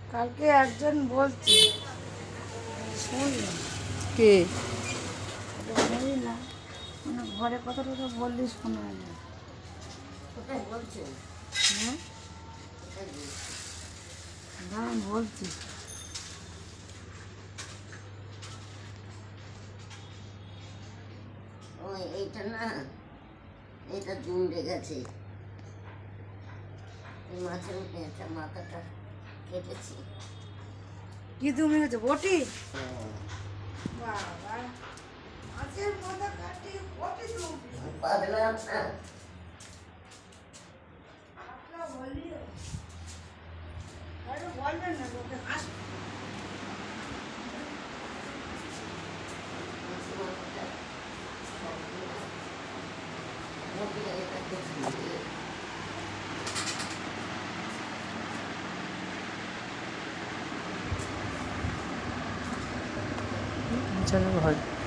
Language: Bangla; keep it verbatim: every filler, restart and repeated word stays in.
কালকে একজন বলছে শুনলাম কে জানি না, মানে ঘরে কথাটা তো বললিস শোনা যায়। কোথায় বলছে? হ্যাঁ কোথায় বলছে? দাঁড়ান বলছি। ওই এইটা না, এটা দুমড়ে গেছে। এই মাছের এটা মাথাটা কেটেছি। কি তুমি গেছে বটি? হ্যাঁ, বাবা, মাছের মাথা কাটিয়ে বটি তুমি পাতলা না। আপনার বলিও আরে বলবেন না, লোকে হাস মাছের মাথাটা মোটি এটা কেটে চলো ঘর